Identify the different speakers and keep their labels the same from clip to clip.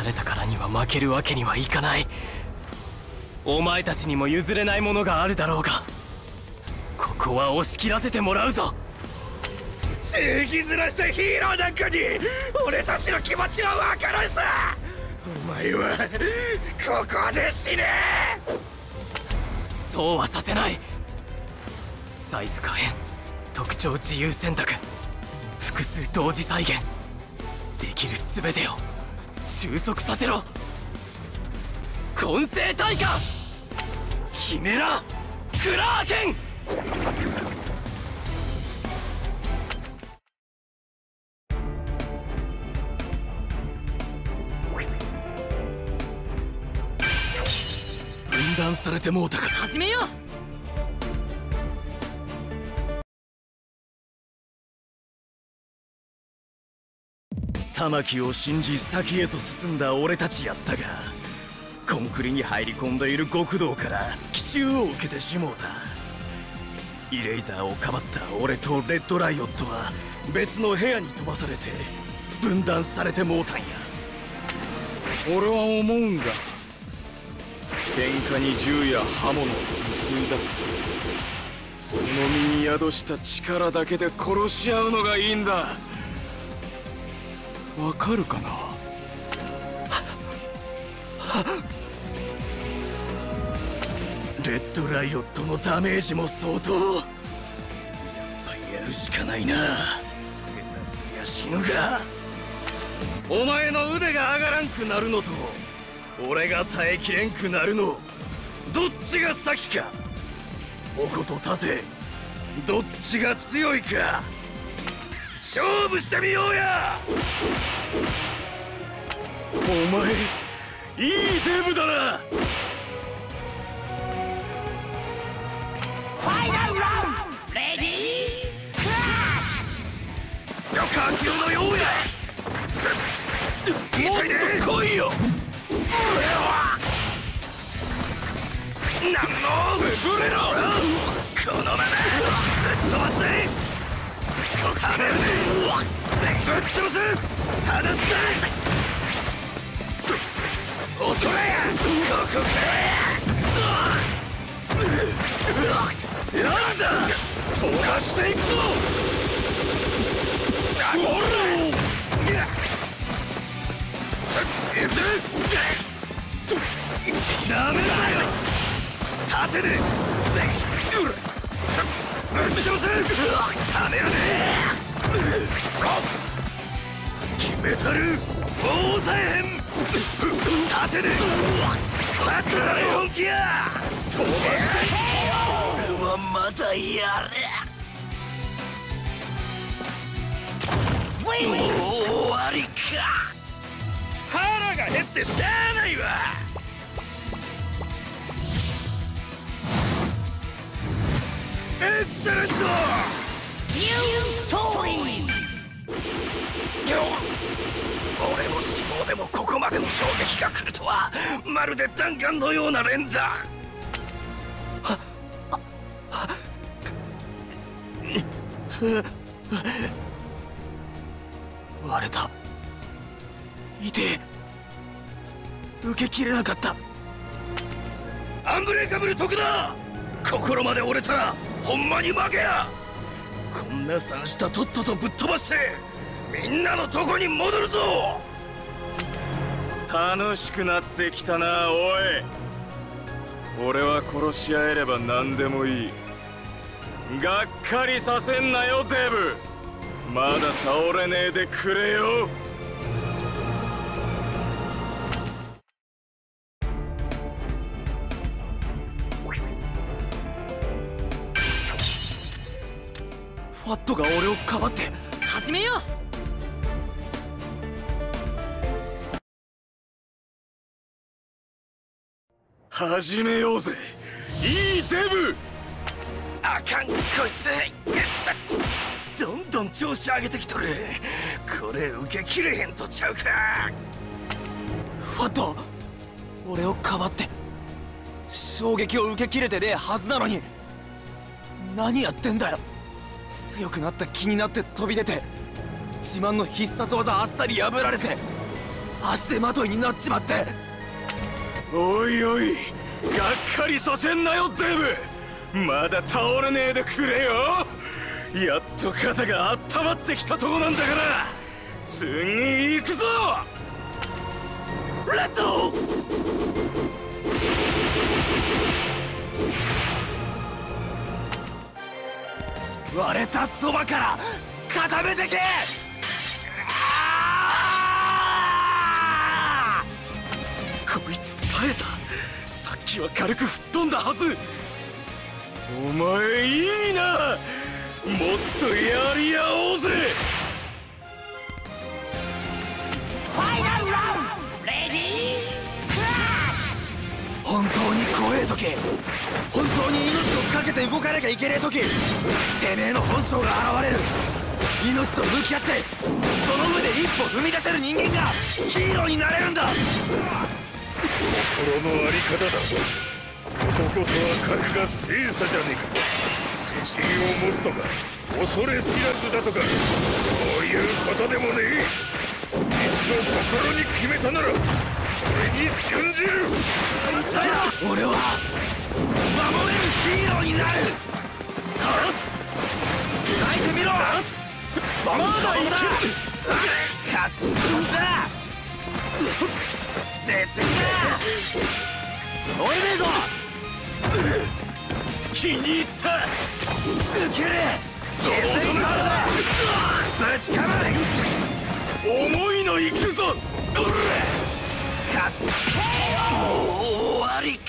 Speaker 1: れたからには負けるわけにはいかない。お前たちにも譲れないものがあるだろうが、ここは押し切らせてもらうぞ。
Speaker 2: 正義ずらしたヒーローなんかに俺たちの気持ちは分からんさ。お前はここで死ね。
Speaker 1: そうはさせない。サイズ可変、特徴自由選択、複数同時再現、できる全てを収束させろ。混成体化ヒメラクラーケン。
Speaker 2: 分断されてもうたから
Speaker 3: 始めよう。
Speaker 2: 玉木を信じ先へと進んだ俺たちやったが、コンクリに入り込んでいる極道から奇襲を受けてしもうた。イレイザーをかばった俺とレッドライオットは別の部屋に飛ばされて分断されてもうたんや。
Speaker 4: 俺は思うんだ。喧嘩に銃や刃物は無粋だ。その身に宿した力だけで殺し合うのがいいんだ。わかるかな？
Speaker 2: レッドライオットのダメージも相当。やっぱりやるしかないな。下手すりゃ死ぬが。お前の腕が上がらんくなるのと俺が耐えきれんくなるの、どっちが先か。矛と盾、どっちが強いか勝負してみようや。お前いいデブだな。
Speaker 3: ファイナルラウンドレディークラッシュ。
Speaker 2: 旅客級のようや。もっと来いよ。なんの潰れろ。このままぶっ飛ばせ。ここからねぶっ飛ばす。放って恐れやここからなんだ飛ばしていくぞ。おらダメだよ。盾でぶっ飛ばせ。ためらねえ。決めたる大さえへん。盾で勝つざれ本気や。飛ばして俺はまだやれ。もう終わりか。腹が減ってしゃあないわ。エクセレント。
Speaker 3: ニューストーリー。
Speaker 2: 俺の死亡でもここまでの衝撃が来るとは、まるで弾丸のような連打。割れた。痛え。受けきれなかった。アンブレイカブル徳だ。心まで折れたらほんまに負けや。こんな三下とっととぶっ飛ばしてみんなのとこに戻るぞ。
Speaker 4: 楽しくなってきたな、おい。俺は殺し合えれば何でもいい。がっかりさせんなよデブ。まだ倒れねえでくれよ。
Speaker 2: ファットが俺をかばって。
Speaker 3: 始めよう。
Speaker 4: 始めようぜ、いいデブ。
Speaker 2: あかんこいつ。どんどん調子上げてきとる。これ受けきれへんとちゃうか。
Speaker 1: ファット、俺をかばって衝撃を受けきれてねえはずなのに何やってんだよ。強くなった気になって飛び出て自慢の必殺技あっさり破られて足手まといになっちまって。
Speaker 4: おいおい、がっかりさせんなよデブ。まだ倒れねえでくれよ。やっと肩が温まってきたとこなんだから、次行くぞ
Speaker 1: レッド。割れたそばから固めてけ。
Speaker 4: こいつ耐えた。さっきは軽く吹っ飛んだはず。お前いいな、もっとやり合おうぜ。
Speaker 3: ファイナルラウンドレディークラッシュ。
Speaker 1: 本当に怖え時、本当に命をかけて動かなきゃいけねえ時、てめえの本性が現れる。命と向き合ってその上で一歩踏み出せる人間がヒーローになれるんだ。
Speaker 2: 心のあり方だ。男とは格が精査じゃねえか。自信を持つとか恐れ知らずだとか、そういうことでもねえ。一度心に決めたならそれに準じる。
Speaker 1: 俺は守れるヒーローになる。開いてみろ。まだいける。カッツだ。絶対だ。追えねえぞ。
Speaker 4: 気に入った。
Speaker 1: 受ける。ぶちかまれ。
Speaker 4: 重いの行くぞ。
Speaker 1: かっけえよ。もう終わりか。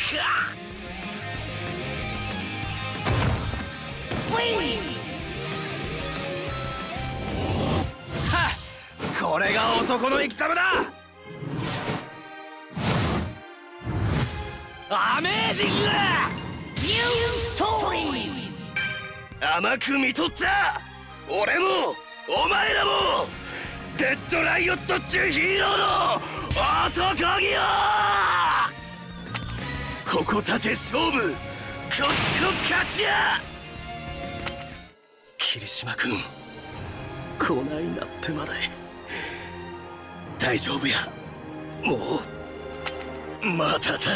Speaker 1: はっ、これが男の生き様だ。アメージング
Speaker 3: ニューストーリー。
Speaker 2: 甘く見とった。俺もお前らもデッドライオットっちゅうヒーローの男気よ。ここ立て勝負、こっちの勝ちや。霧島君、こないなってまで大丈夫や。もうまだだ。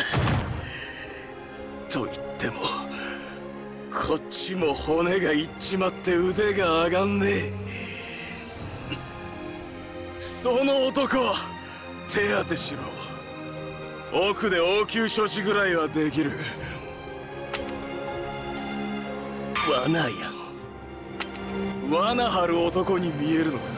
Speaker 4: と言ってもこっちも骨がいっちまって腕が上がんねえ。その男手当てしろ。奥で応急処置ぐらいはできる。
Speaker 2: 罠やん。
Speaker 4: 罠張る男に見えるのか。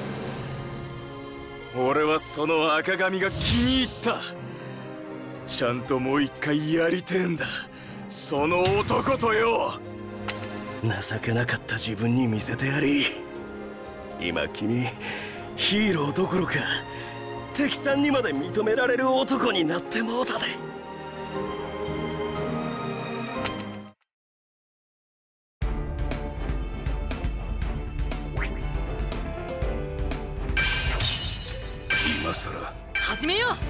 Speaker 4: 俺はその赤髪が気に入った。ちゃんともう一回やりてえんだ、その男とよ。
Speaker 2: 情けなかった自分に見せてやり。今君ヒーローどころか敵さんにまで認められる男になってもうたで。今さら
Speaker 5: 始めよう。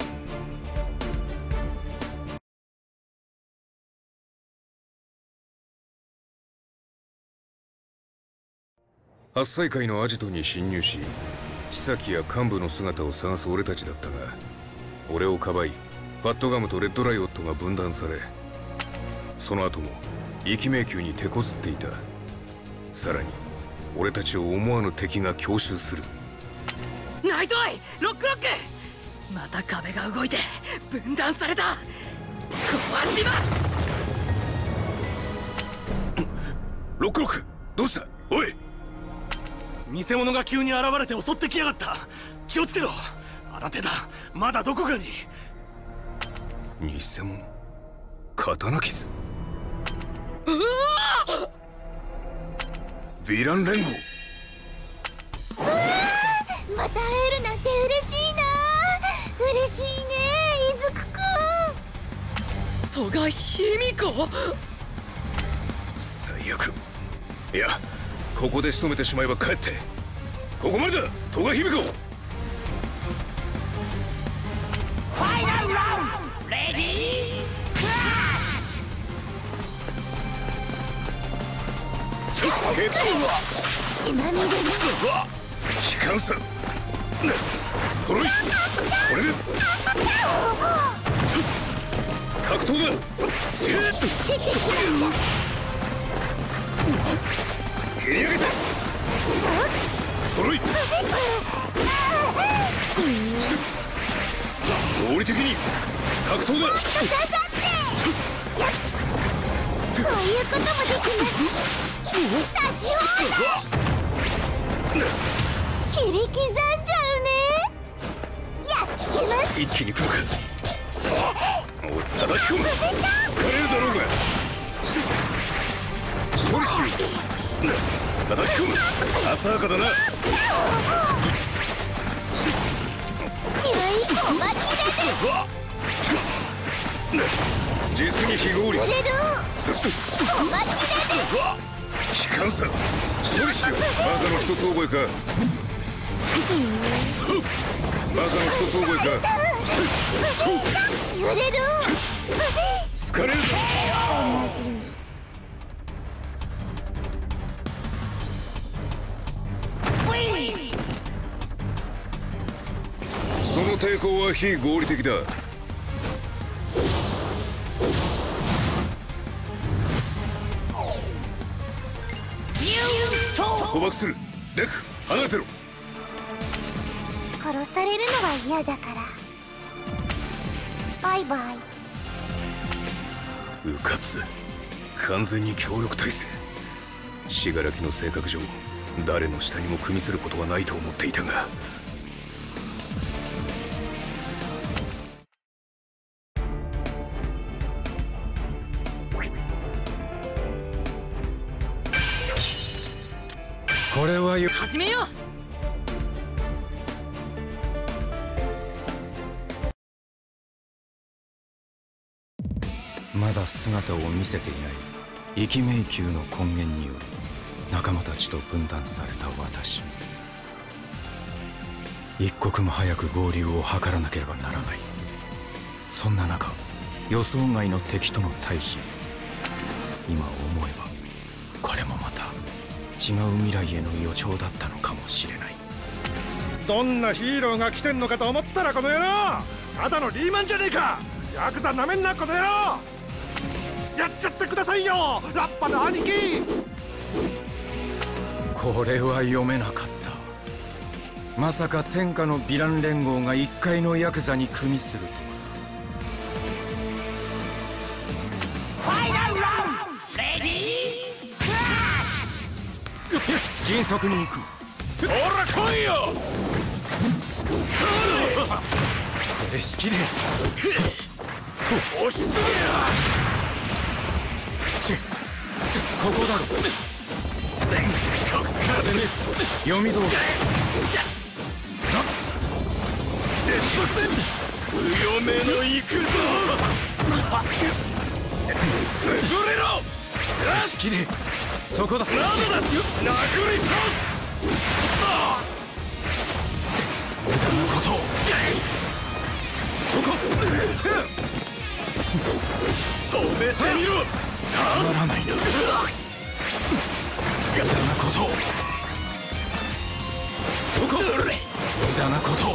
Speaker 6: 八斎会のアジトに侵入し、千崎や幹部の姿を探す俺たちだったが、俺をかばいファットガムとレッドライオットが分断され、その後も生き迷宮に手こずっていた。さらに俺たちを思わぬ敵が強襲する。
Speaker 5: ナイトアイ、ロックロック。また壁が動いて分断された。壊します。
Speaker 6: ロックロック、どうした。おい、
Speaker 2: 偽物が急に現れて襲ってきやがった。気をつけろ。新手だ。まだどこかに。
Speaker 6: 偽物、刀傷。ヴィラン連合。
Speaker 7: また会えるなんて嬉しいな。嬉しいね、伊豆くん。
Speaker 5: 戸賀卑弥呼。
Speaker 6: 最悪。いや、ここで仕留めてしまえば帰って。ここまでだ、戸賀卑弥呼。
Speaker 3: ファイナルラウンドレディークラッシュ。
Speaker 7: 血まみれの
Speaker 6: 機関さん、 トロイ、これで格闘だ。蹴り上げたトロイ。合理的に格闘だ。
Speaker 7: こういうこともできます。差し放題。切り刻んじゃうね。やっつけます。
Speaker 6: 一気に来るか。おい、叩き込む。疲れるだろうが。処理しよう。叩き込む。浅はかだな。
Speaker 7: 血は一個巻きで
Speaker 6: 実に非合理。
Speaker 7: 売れるおまきで
Speaker 6: 機関さ処理しよう。バカの一つ覚えか。バカの一つ覚えか。
Speaker 7: 売れる
Speaker 6: 疲れるぞ。
Speaker 7: 同じに
Speaker 6: その抵抗は非合理的だ。捕獲する。デク、離れてろ。
Speaker 7: 殺されるのは嫌だからバイバイ。
Speaker 6: うかつ。完全に協力体制。死柄木の性格上誰の下にも組みすることはないと思っていたが。これはよ。
Speaker 5: 始めよ
Speaker 8: う。まだ姿を見せていない生き迷宮の根源により仲間たちと分断された私。一刻も早く合流を図らなければならない。そんな中、予想外の敵との対峙。今思えばこれもまた違う未来への予兆だったのかもしれない。
Speaker 9: どんなヒーローが来てんのかと思ったらこの野郎ただのリーマンじゃねえか。ヤクザなめんなこの野郎。やっちゃってくださいよラッパの兄貴。
Speaker 8: これは読めなかった。まさか天下のヴィラン連合が一介のヤクザに組みするとは。
Speaker 3: ファイナルラウンドレディークラッシュ。
Speaker 8: 迅速に行く。
Speaker 4: ほら来いよ。
Speaker 8: これ式で
Speaker 4: 押し付けや。
Speaker 8: ここだろ。読み通り。
Speaker 4: 強めの行くぞ。潰れろ。
Speaker 8: 式でそこだ。
Speaker 4: なんだ。殴り倒す。
Speaker 8: 無駄なことを。そこ
Speaker 4: 止めてみろ。
Speaker 8: たまらないな。無駄なことを。そこ無駄なことを。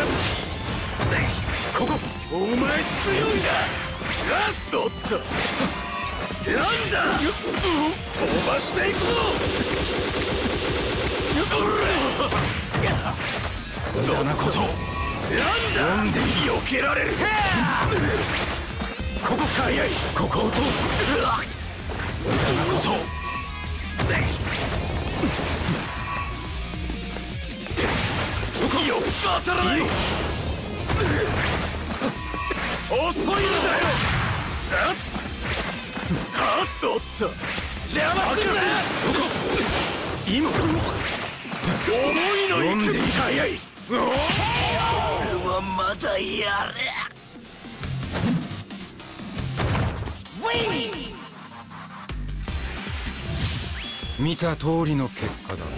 Speaker 8: ここ
Speaker 4: お前強いんだ。おっとなんだ。飛ばしていくぞ。
Speaker 8: 無駄なことを。
Speaker 4: なんだ。避けられる。
Speaker 8: ここ早い。ここを通る。無駄なことを。
Speaker 4: そこよ。当たらない。遅いんだよ。はっおっと邪魔するな。
Speaker 8: そこ今
Speaker 4: 重いの
Speaker 8: 読んでいい。
Speaker 4: 早い。俺はまだやれ。
Speaker 8: 見た通りの結果だ。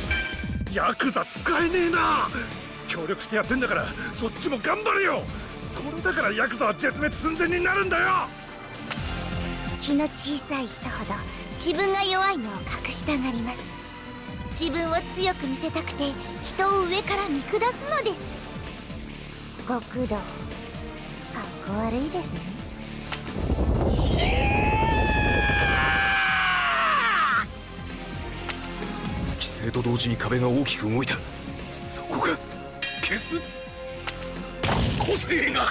Speaker 9: ヤクザ使えねえな。協力してやってんだからそっちも頑張れよ。 これだからヤクザは絶滅寸前になるんだよ。
Speaker 7: 気の小さい人ほど自分が弱いのを隠したがります。自分を強く見せたくて人を上から見下すのです。極道かっこ悪いですね。
Speaker 6: 規制と同時に壁が大きく動いた。そこか消す個性が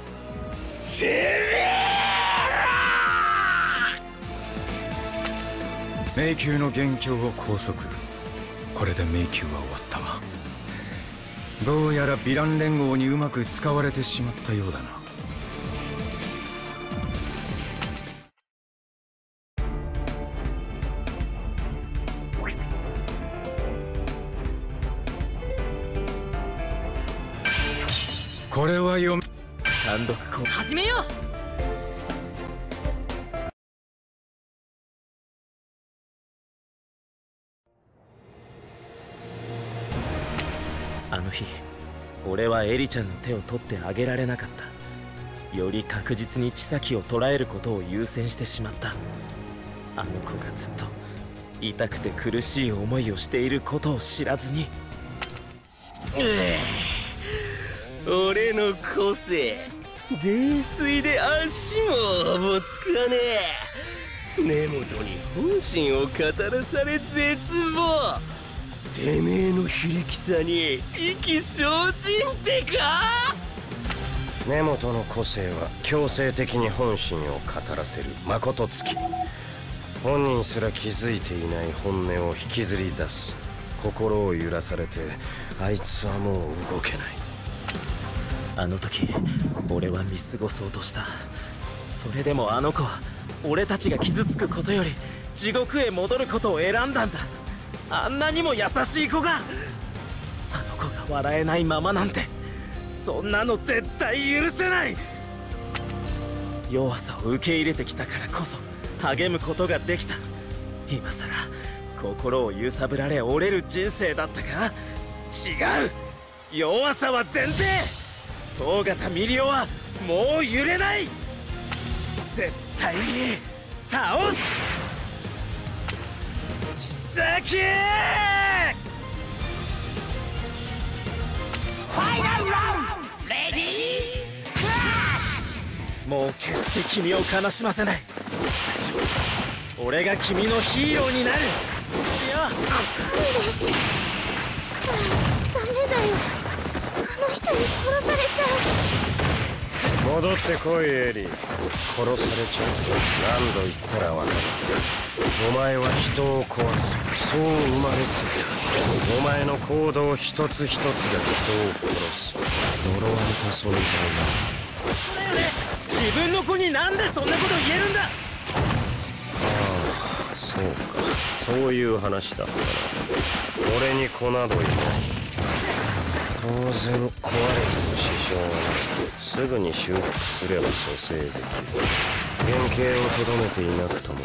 Speaker 8: 迷宮の元凶を拘束。これで迷宮は終わった。どうやらヴィラン連合にうまく使われてしまったようだな。これは読め。
Speaker 5: 単独行始めよう。
Speaker 10: あの日、俺はエリちゃんの手を取ってあげられなかった。より確実に千咲を捕らえることを優先してしまった。あの子がずっと痛くて苦しい思いをしていることを知らずに。俺の個性、泥酔で足もおぼつかねえ。根元に本心を語らされ絶望。てめえの非力さに意気消沈ってか。
Speaker 11: 根本の個性は強制的に本心を語らせる誠つき。本人すら気づいていない本音を引きずり出す。心を揺らされてあいつはもう動けない。
Speaker 10: あの時俺は見過ごそうとした。それでもあの子は俺たちが傷つくことより地獄へ戻ることを選んだんだ。あんなにも優しい子が、あの子が笑えないままなんて、そんなの絶対許せない。弱さを受け入れてきたからこそ励むことができた。今さら心を揺さぶられ折れる人生だったか。違う、弱さは前提。東方ミリオはもう揺れない。絶対に倒す。千咲！
Speaker 3: ファイナルラウンドレディークラッシ
Speaker 10: ュ。もう決して君を悲しませない。大丈夫、俺が君のヒーローになる。いや、
Speaker 7: なんでしたらダメだよ。あの人に殺されちゃう。
Speaker 11: 戻ってこいエリー。殺されちゃう。何度言ったらわかる。お前は人を壊す、そう生まれついた。お前の行動一つ一つが人を殺す呪われた存在だ。
Speaker 10: だよね、自分の子になんでそんなこと言えるんだ。
Speaker 11: ああ、そうか、そういう話だったな。俺に子などいない。当然壊れても支障はない。すぐに修復すれば蘇生できる。原型をとどめていなくとも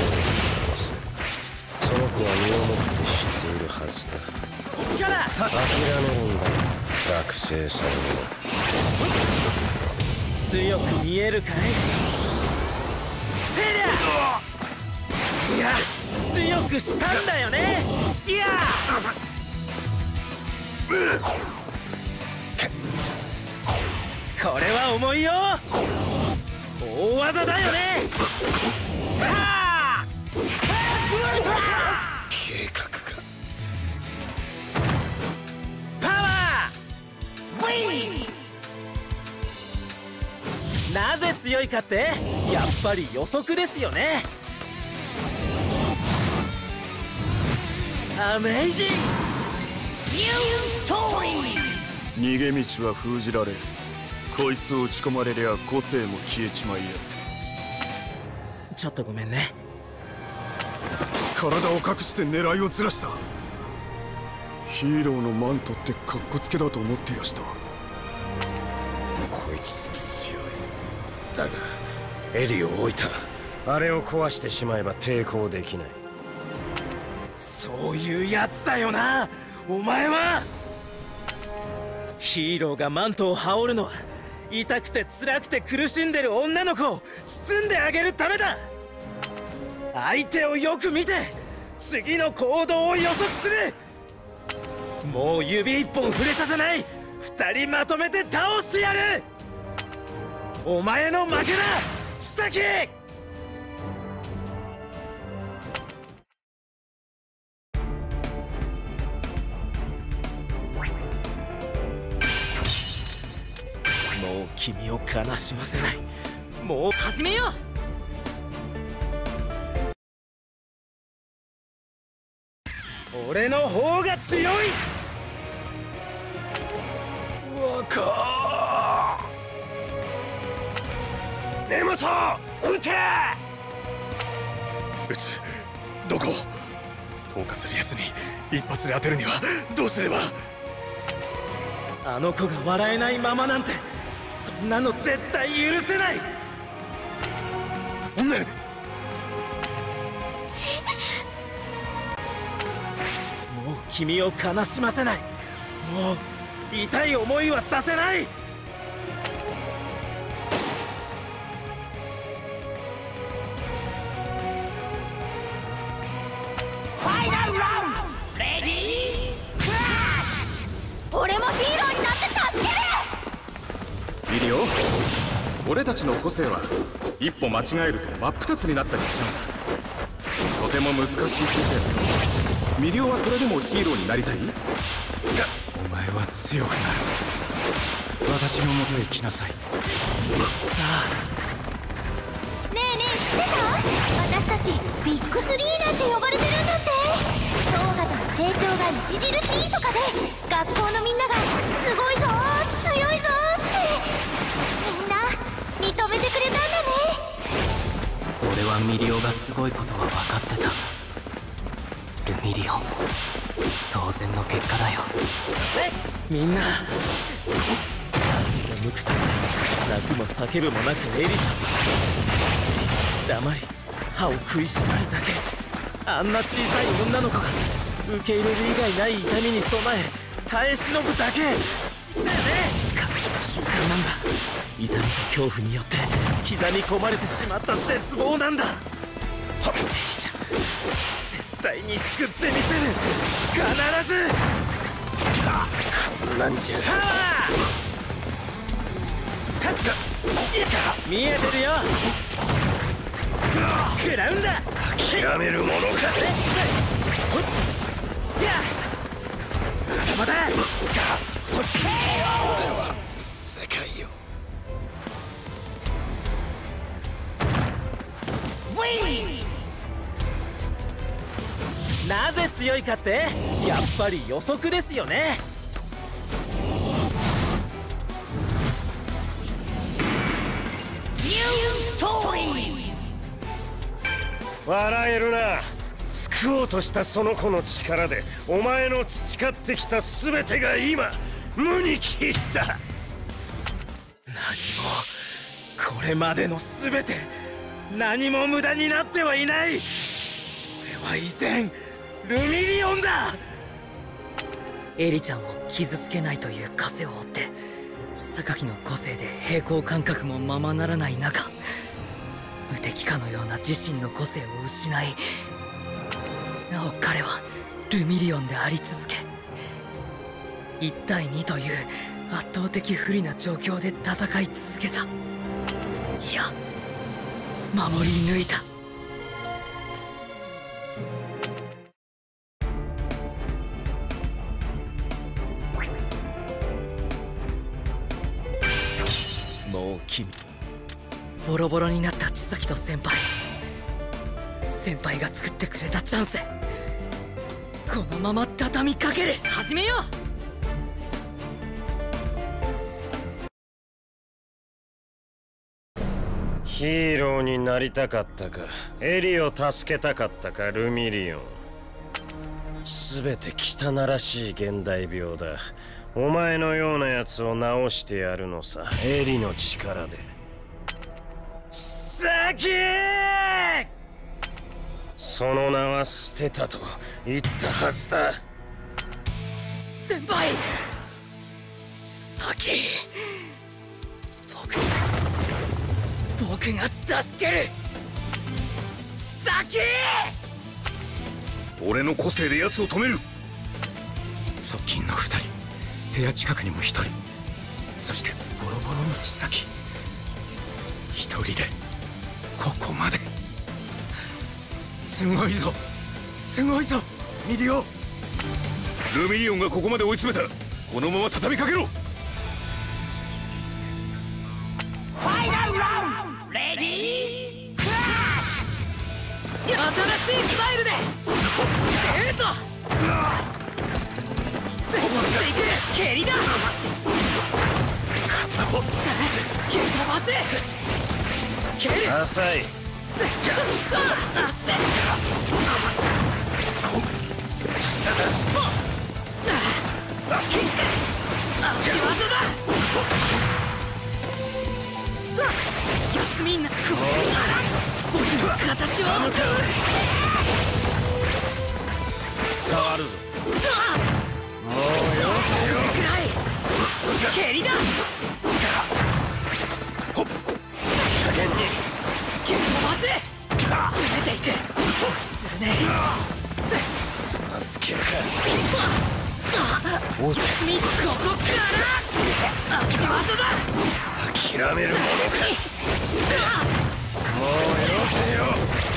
Speaker 11: その子は身をもって知っているはずだ。諦めるんだ、学生さんも。
Speaker 10: 強く見えるかい。せりゃ、いや、強くしたんだよね。いや、これは重いよ。大技だよね。
Speaker 11: 計画が
Speaker 10: パワー。なぜ強いかって、やっぱり予測ですよね。アメイジング
Speaker 3: ニューストーリー。
Speaker 4: 逃げ道は封じられ、こいつを打ち込まれりゃ個性も消えちまいやす。
Speaker 10: ちょっとごめんね。
Speaker 9: 体を隠して狙いをずらした。ヒーローのマントってカッコつけだと思ってやした。
Speaker 11: こいつ強い。だがエリを置いた。あれを壊してしまえば抵抗できない。
Speaker 10: そういうやつだよな、お前は。ヒーローがマントを羽織るのは痛くて辛くて苦しんでる女の子を包んであげるためだ。相手をよく見て次の行動を予測する。もう指一本触れさせない。二人まとめて倒してやる。お前の負けだ千崎。もう君を悲しませない。もう
Speaker 5: 始めよ
Speaker 10: う。俺の方が強い。
Speaker 2: 若
Speaker 9: 根本、撃て。
Speaker 2: 撃つ。どこ？投下するやつに一発で当てるにはどうすれば？
Speaker 10: あの子が笑えないままなんてそんなの絶対許せない。
Speaker 2: おんね。
Speaker 10: もう君を悲しませない。もう痛い思いはさせない。
Speaker 3: ファイナルラウンドレディークラッシュ。
Speaker 7: 俺もヒーローになって助ける。
Speaker 4: ミリオ、俺たちの個性は一歩間違えると真っ二つになったりしちゃうんだ。とても難しい個性だ。ミリオはそれでもヒーローになりたい？
Speaker 8: お前は強くなる。私のもとへ来なさい。さ
Speaker 7: ねえねえ、知ってた？私たちビッグスリーなんて呼ばれてるんだって。トーガとの成長が著しいとかで学校のみんながすごいぞー強いぞーってみんな認めてくれたんだね。
Speaker 10: 俺はミリオがすごいことは分かってた。ルミリオ、当然の結果だよ。みんな殺意を向くため泣くも叫ぶもなくエリちゃん黙り歯を食いしばるだけ。あんな小さい女の子が受け入れる以外ない痛みに備え耐え忍ぶだけだよね。彼女の習慣なんだ。痛みと恐怖によって刻み込まれてしまった絶望なんだ。エリちゃん絶対に救ってみせる。必ず。
Speaker 11: こんなんじゃ
Speaker 10: 見えてるよ。食らうんだ。
Speaker 11: 諦めるものか。
Speaker 10: まだ
Speaker 2: 俺は世界を。
Speaker 10: なぜ強いかってやっぱり予測ですよね。
Speaker 11: 笑えるな。救おうとしたその子の力でお前の培ってきた全てが今無に帰した。
Speaker 10: 何もこれまでの全て何も無駄になってはいない。俺は依然ルミリオンだ。
Speaker 5: エリちゃんを傷つけないという枷を負って榊の個性で平衡感覚もままならない中、無敵かのような自身の個性を失い、なお彼はルミリオンであり続け、1対2という圧倒的不利な状況で戦い続けた。いや、守り抜いた。
Speaker 10: もう君
Speaker 5: ボロボロになった千崎と先輩が作ってくれたチャンス。このまま畳みかける。始めよ
Speaker 11: う。ヒーローになりたかったか、エリを助けたかったか、ルミリオン。全て汚らしい現代病だ。お前のようなやつを治してやるのさ、エリの力で。
Speaker 10: サキー！
Speaker 11: その名は捨てたと言ったはずだ。
Speaker 5: 先輩。サキ。 僕が助ける。先
Speaker 6: 俺の個性で奴を止める。
Speaker 8: 側近の2人、部屋近くにも1人、そしてボロボロの千崎、1人でここまで。すごいぞ、すごいぞミリオ。
Speaker 6: ルミリオンがここまで追い詰めた。このまま畳みかけろ。
Speaker 3: ファイナルラウンドレディークラッシュ。
Speaker 5: 新しいスタイルでシュート。全部していく。蹴りだ。蹴飛ばせ。蹴る。
Speaker 11: 浅い。
Speaker 5: 足技だ。休みなく僕の形を
Speaker 11: 触るぞ。もうよせよ。
Speaker 5: くらい蹴りだ。
Speaker 11: ほっ加減に
Speaker 5: 蹴飛ばせ。詰めていく。するね。
Speaker 11: 済ませけるか。
Speaker 5: 休みここから足技だ。
Speaker 11: 諦めるものか。もうよせよ。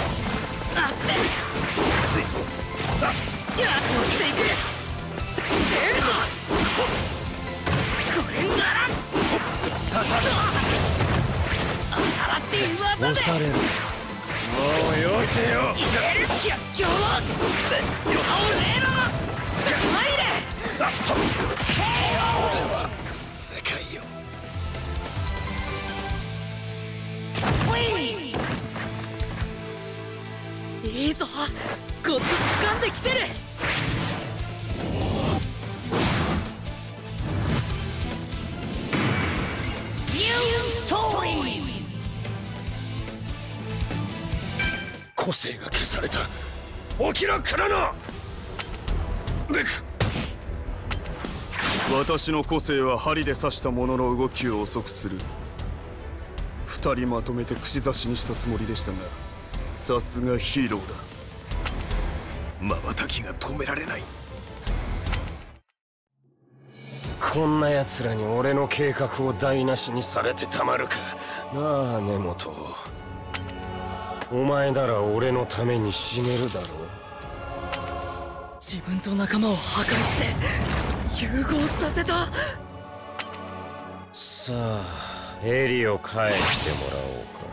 Speaker 5: 押していく。シュート。これなら
Speaker 11: 刺さる。
Speaker 5: 新しい技で
Speaker 11: 押される。もうよせよ。
Speaker 5: 入れる。逆境を俺の入れ。
Speaker 11: 俺は世界よ。
Speaker 5: いいぞ、コツ掴んできてる。
Speaker 11: 個性が消された。起きろクロノ。デク。
Speaker 12: 私の個性は針で刺した者の動きを遅くする。2人まとめて串刺しにしたつもりでしたが、さすがヒーローだ。
Speaker 2: 瞬きが止められない。
Speaker 11: こんな奴らに俺の計画を台無しにされてたまるか。なあ根本、お前なら俺のために死ねるだろう。
Speaker 5: 自分と仲間を破壊して融合させた。
Speaker 11: さあエリを返してもらおうか。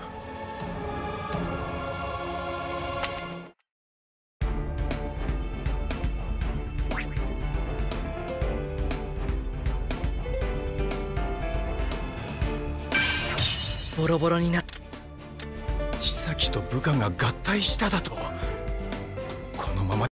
Speaker 5: ボロボロになった。
Speaker 8: 千崎と部下が合体しただと。このまま